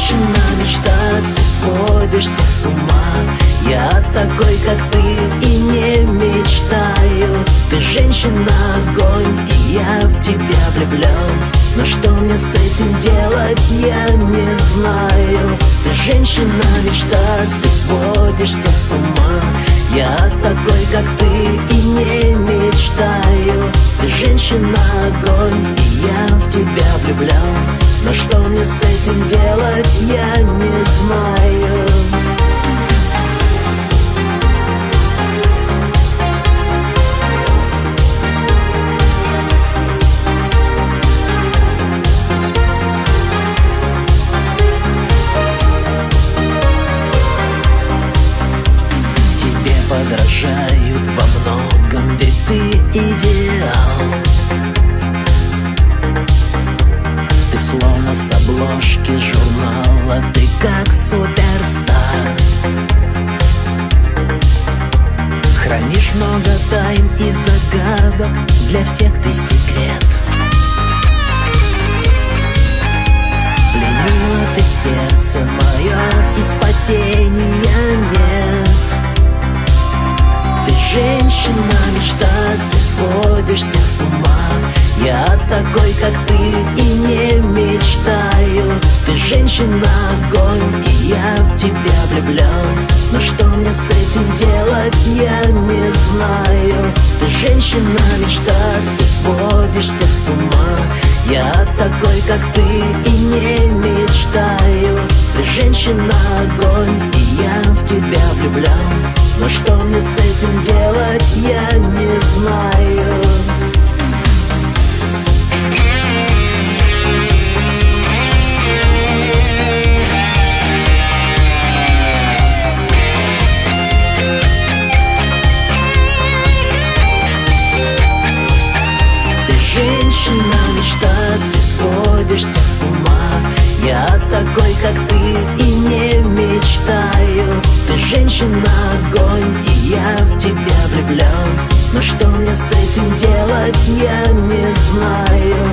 женщина мечта, ты сводишься с ума. Я такой, как ты, и не мечтаю. Ты женщина огонь, и я в тебя влюблен. Но что мне с этим делать, я не знаю. Ты женщина мечта, ты сводишься с ума. Я такой, как ты, и не мечтаю. Ты женщина огонь, и я в тебя влюблен. Но что мне с этим делать, я не знаю. Подражают во многом, ведь ты идеал. Ты словно с обложки журнала, ты как суперстар. Хранишь много тайн и загадок, для всех ты секрет. Пленила ты сердце мое, и спасения нет. Женщина мечта, ты сводишься с ума. Я такой, как ты, и не мечтаю. Ты женщина огонь, и я в тебя влюблен. Но что мне с этим делать, я не знаю. Ты женщина мечта, ты сводишься с ума. Я такой, как ты, и не мечтаю. Ты женщина огонь, и я в тебя влюблен. Но что мне с этим делать, я не знаю. Ты женщина мечта, ты сводишься с ума. Я такой, как ты, и не мечтаю. Ты женщина огонь, и я в тебя влюблен. Но что мне с этим делать, я не знаю.